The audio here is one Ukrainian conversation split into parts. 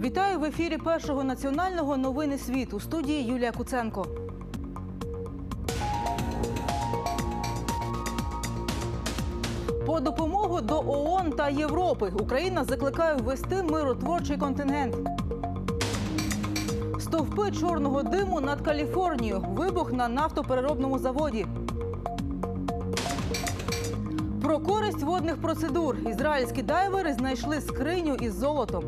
Вітаю в ефірі Першого національного «Новини світу». У студії Юлія Куценко. По допомогу до ООН та Європи Україна закликає ввести миротворчий контингент. Стовпи чорного диму над Каліфорнією. Вибух на нафтопереробному заводі. Про користь водних процедур. Ізраїльські дайвери знайшли скриню із золотом.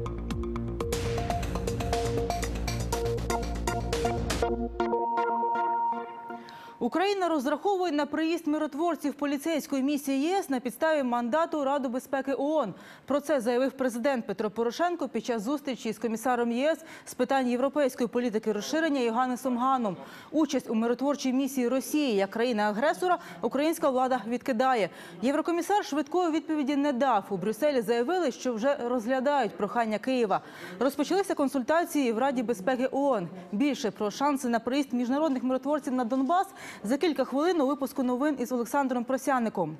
Україна розраховує на приїзд миротворців поліцейської місії ЄС на підставі мандату Ради безпеки ООН. Про це заявив президент Петро Порошенко під час зустрічі з комісаром ЄС з питань європейської політики розширення Йоганнесом Ганом. Участь у миротворчій місії Росії як країни-агресора українська влада відкидає. Єврокомісар швидкої відповіді не дав. У Брюсселі заявили, що вже розглядають прохання Києва. Розпочалися консультації в Раді безпеки ООН. Більше про шанси на приїзд міжнародних миротворців на Донбас за кілька хвилин у випуску новин із Олександром Просяником.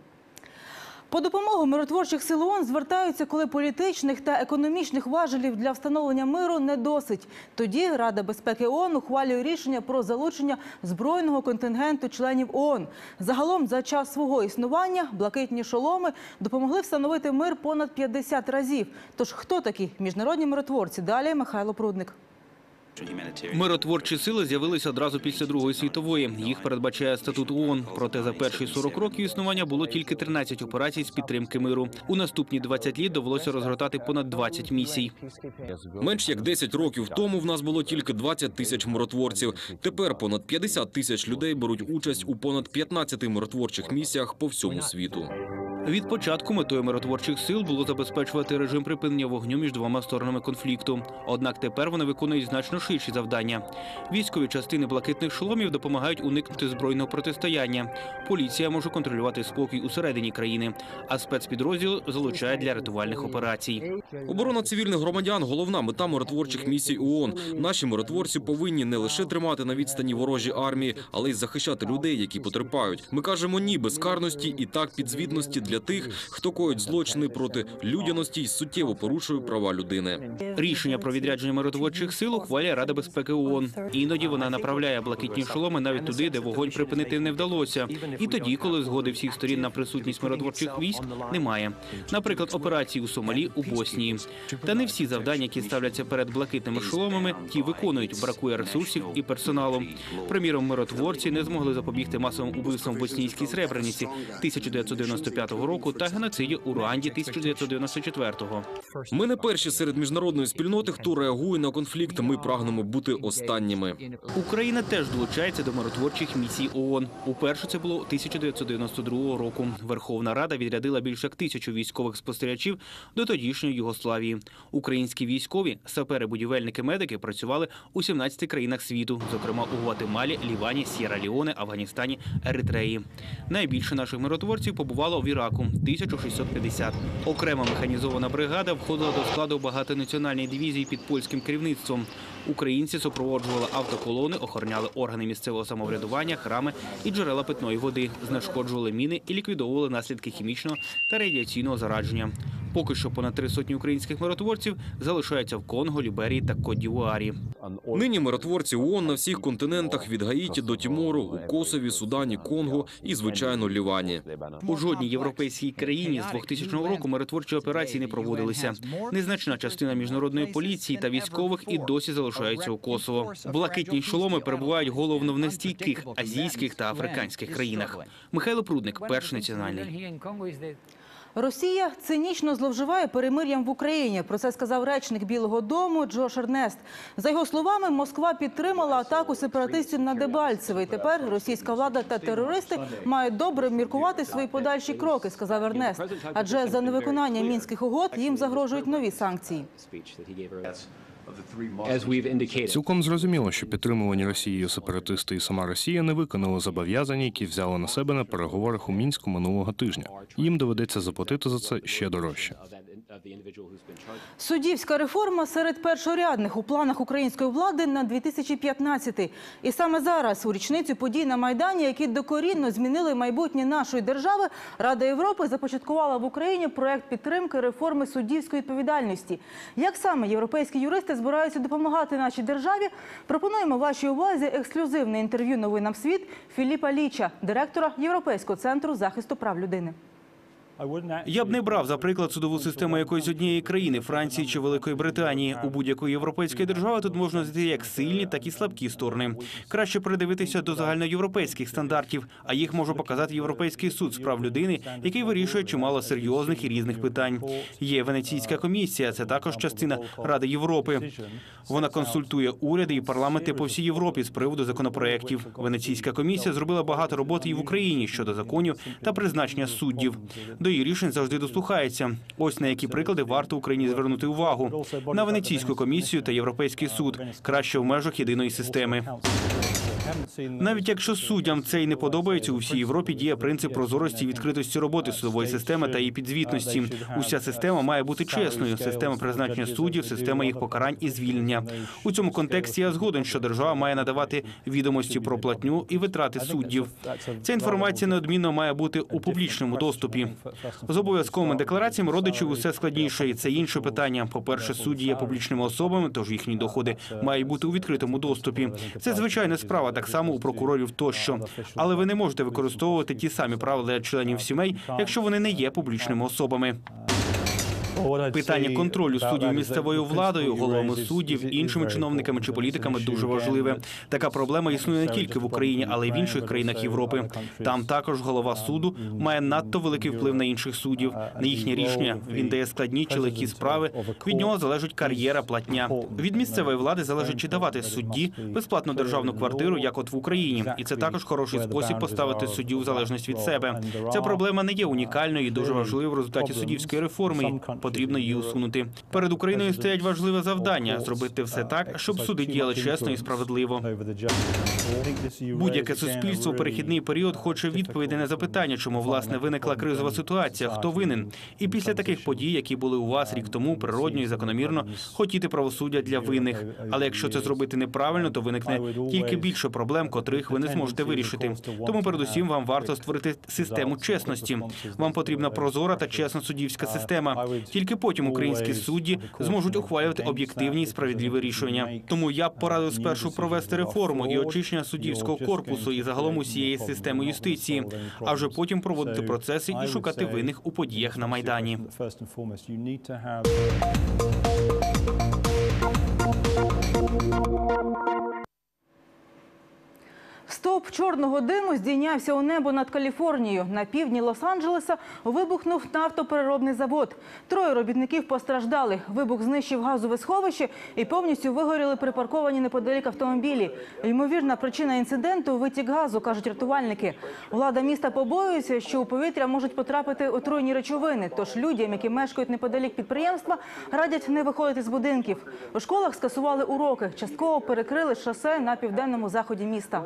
По допомогу миротворчих сил ООН звертаються, коли політичних та економічних важелів для встановлення миру не досить. Тоді Рада безпеки ООН ухвалює рішення про залучення збройного контингенту членів ООН. Загалом за час свого існування блакитні шоломи допомогли встановити мир понад 50 разів. Тож хто такі міжнародні миротворці? Далі Михайло Прудник. Миротворчі сили з'явилися одразу після Другої світової. Їх передбачає статут ООН. Проте за перші 40 років існування було тільки 13 операцій з підтримки миру. У наступні 20 літ довелося розгортати понад 20 місій. Менш як 10 років тому в нас було тільки 20 тисяч миротворців. Тепер понад 50 тисяч людей беруть участь у понад 15 миротворчих місіях по всьому світу. Від початку метою миротворчих сил було забезпечувати режим припинення вогню між двома сторонами конфлікту. Однак тепер вони виконують значно ширші завдання. Військові частини блакитних шоломів допомагають уникнути збройного протистояння. Поліція може контролювати спокій усередині країни, а спецпідрозділ залучає для рятувальних операцій. Оборона цивільних громадян – головна мета миротворчих місій ООН. Наші миротворці повинні не лише тримати на відстані ворожі армії, але й захищати людей, які потерпають. Ми кажемо «ні» безкарності і «так» підзвітності для тих, хто коїть злочини проти людяності і суттєво порушує права людини. Рішення про відрядження миротворчих сил ухвалює Рада безпеки ООН. Іноді вона направляє блакитні шоломи навіть туди, де вогонь припинити не вдалося. І тоді, коли згоди всіх сторін на присутність миротворчих військ немає. Наприклад, операції у Сомалі, у Боснії. Та не всі завдання, які ставляться перед блакитними шоломами, ті виконують. Бракує ресурсів і персоналу. Приміром, миротворці не змогли запобігти масовим убивствам в боснійській Сребрениці 1995 року та геноциді у Руанді 1994-го. Ми не перші серед міжнародної спільноти, хто реагує на конфлікт. Ми прагнемо бути останніми. Україна теж долучається до миротворчих місій ООН. Уперше це було 1992 року. Верховна Рада відрядила більше як 1000 військових спостерігачів до тодішньої Югославії. Українські військові, сапери, будівельники, медики працювали у 17 країнах світу, зокрема у Гватемалі, Лівані, С'єра-Леоне, Афганістані, Еритреї. Найбільше наших миротворців побувало в Іраку – 1650. Окрема механізована бригада входила до складу багатонаціональної дивізії під польським керівництвом. Українці супроводжували автоколони, охороняли органи місцевого самоврядування, храми і джерела питної води, знешкоджували міни і ліквідовували наслідки хімічного та радіаційного зараження. Поки що понад 300 українських миротворців залишаються в Конго, Ліберії та Кот-д'Івуарі. Нині миротворці ООН на всіх континентах від Гаїті до Тімору, у Косові, Судані, Конго і, звичайно, Лівані. У жодній європейській країні з 2000 року миротворчі операції не проводилися. Незначна частина міжнародної поліції та військових і досі залишаються у Косово. Блакитні шоломи перебувають головно в нестійких азійських та африканських країнах. Михайло Прудник, Перший національний. Росія цинічно зловживає перемир'ям в Україні. Про це сказав речник Білого дому Джош Ернест. За його словами, Москва підтримала атаку сепаратистів на Дебальцеве. І тепер російська влада та терористи мають добре обміркувати свої подальші кроки, сказав Ернест. Адже за невиконання Мінських угод їм загрожують нові санкції. Цілком зрозуміло, що підтримувані Росією сепаратисти і сама Росія не виконали зобов'язання, які взяли на себе на переговорах у Мінську минулого тижня. Їм доведеться заплатити за це ще дорожче. Суддівська реформа серед першорядних у планах української влади на 2015. І саме зараз, у річницю подій на Майдані, які докорінно змінили майбутнє нашої держави, Рада Європи започаткувала в Україні проект підтримки реформи суддівської відповідальності. Як саме європейські юристи збираються допомагати нашій державі, пропонуємо вашій увазі ексклюзивне інтерв'ю «Новинам світ» Філіпа Ліча, директора Європейського центру захисту прав людини. Я б не брав, за приклад, судову систему якоїсь однієї країни – Франції чи Великої Британії. У будь-якої європейської держави тут можна знайти як сильні, так і слабкі сторони. Краще придивитися до загальноєвропейських стандартів, а їх може показати Європейський суд з прав людини, який вирішує чимало серйозних і різних питань. Є Венеційська комісія – це також частина Ради Європи. Вона консультує уряди і парламенти по всій Європі з приводу законопроєктів. Венеційська комісія зробила багато роботи і в Україні щодо законів та призначення суддів. До її рішень завжди дослухається. Ось на які приклади варто Україні звернути увагу. На Венеційську комісію та Європейський суд. Краще в межах єдиної системи. Навіть якщо суддям це й не подобається, у всій Європі діє принцип прозорості і відкритості роботи судової системи та її підзвітності. Уся система має бути чесною. Система призначення суддів, система їх покарань і звільнення. У цьому контексті я згоден, що держава має надавати відомості про платню і витрати суддів. Ця інформація неодмінно має бути у публічному доступі. З обов'язковими деклараціями родичів усе складніше, і це інше питання. По-перше, судді є публічними особами, тож їхні доходи мають бути у відкритому доступі. Це звичайна справа, так само у прокурорів тощо. Але ви не можете використовувати ті самі правила для членів сімей, якщо вони не є публічними особами. Питання контролю суддів місцевою владою, головами суддів, іншими чиновниками чи політиками дуже важливе. Така проблема існує не тільки в Україні, але й в інших країнах Європи. Там також голова суду має надто великий вплив на інших суддів, на їхнє рішення. Він дає складні чи легкі справи. Від нього залежить кар'єра, платня. Від місцевої влади залежить, чи давати судді безплатну державну квартиру, як от в Україні. І це також хороший спосіб поставити суддю в залежність від себе. Ця проблема не є унікальною і дуже важливою в результаті суддівської реформи. Потрібно її усунути. Перед Україною стоять важливе завдання – зробити все так, щоб суди діяли чесно і справедливо. Будь-яке суспільство у перехідний період хоче відповіді на запитання, чому, власне, виникла кризова ситуація, хто винен. І після таких подій, які були у вас рік тому, природньо і закономірно, хотіти правосуддя для винних. Але якщо це зробити неправильно, то виникне тільки більше проблем, котрих ви не зможете вирішити. Тому передусім вам варто створити систему чесності. Вам потрібна прозора та чесна суддівська система. Тільки потім українські судді зможуть ухвалювати об'єктивні і справедливі рішення. Тому я б порадив спершу провести реформу і очищення суддівського корпусу і загалом усієї системи юстиції, а вже потім проводити процеси і шукати винних у подіях на Майдані. Стовп чорного диму здійнявся у небо над Каліфорнією. На півдні Лос-Анджелеса вибухнув нафтопереробний завод. 3 робітників постраждали. Вибух знищив газове сховище і повністю вигоріли припарковані неподалік автомобілі. Ймовірна причина інциденту – витік газу, кажуть рятувальники. Влада міста побоюється, що у повітря можуть потрапити отруйні речовини. Тож людям, які мешкають неподалік підприємства, радять не виходити з будинків. У школах скасували уроки. Частково перекрили шосе на південному заході міста.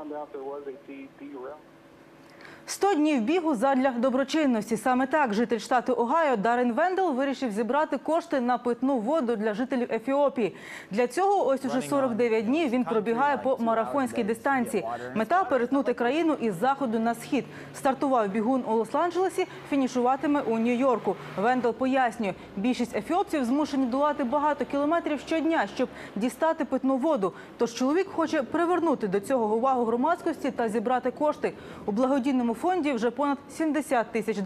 100 днів бігу задля доброчинності. Саме так житель штату Огайо Даррен Вендел вирішив зібрати кошти на питну воду для жителів Ефіопії. Для цього ось уже 49 днів він пробігає по марафонській дистанції. Мета – перетнути країну із заходу на схід. Стартував бігун у Лос-Анджелесі, фінішуватиме у Нью-Йорку. Вендел пояснює, більшість ефіопців змушені долати багато кілометрів щодня, щоб дістати питну воду. Тож чоловік хоче привернути до цього увагу громадськості та зібрати кошти. У благодійному фонді вже понад $70 тисяч.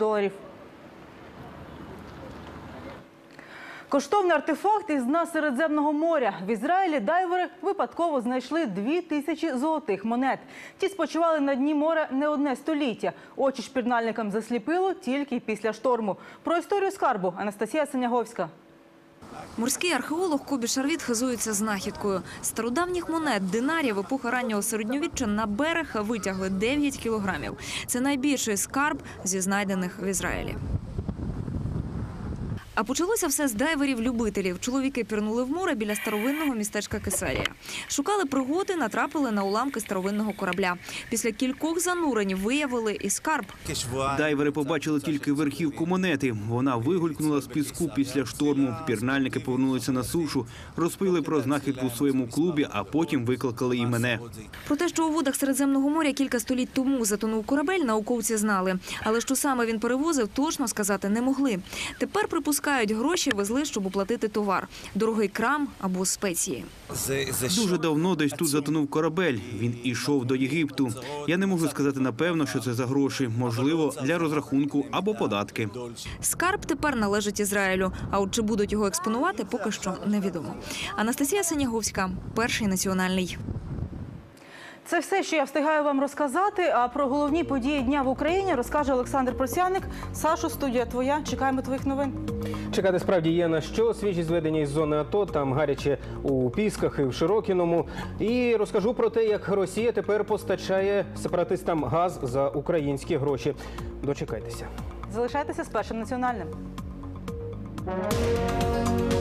Коштовний артефакт із дна Середземного моря. В Ізраїлі дайвери випадково знайшли 2000 золотих монет. Ті спочивали на дні моря не одне століття. Очі шпірнальникам засліпило тільки після шторму. Про історію скарбу Анастасія Синяговська. Морський археолог Кобі Шарвіт хизується знахідкою. З стародавніх монет динарів епохи раннього середньовіччя на берег витягли 9 кілограмів. Це найбільший скарб зі знайдених в Ізраїлі. А почалося все з дайверів-любителів. Чоловіки пірнули в море біля старовинного містечка Кесарія. Шукали пригоди, натрапили на уламки старовинного корабля. Після кількох занурень виявили і скарб. Дайвери побачили тільки верхівку монети. Вона вигулькнула з піску після шторму. Пірнальники повернулися на сушу, розповіли про знахідку у своєму клубі, а потім викликали і мене. Про те, що у водах Середземного моря кілька століть тому затонув корабель, науковці знали. Але що саме він перевозив, точно сказати не могли. Тепер припускають, гроші везли, щоб оплатити товар. Дорогий крам або спеції. Дуже давно десь тут затонув корабель. Він ішов до Єгипту. Я не можу сказати напевно, що це за гроші. Можливо, для розрахунку або податки. Скарб тепер належить Ізраїлю. А от чи будуть його експонувати, поки що невідомо. Анастасія Синяговська, Перший національний. Це все, що я встигаю вам розказати. А про головні події дня в Україні розкаже Олександр Просяник. Сашо, студія твоя. Чекаємо твоїх новин. Чекати справді є на що. Свіжі зведення із зони АТО, там гаряче у Пісках і в Широкіному. І розкажу про те, як Росія тепер постачає сепаратистам газ за українські гроші. Дочекайтеся. Залишайтеся з Першим національним.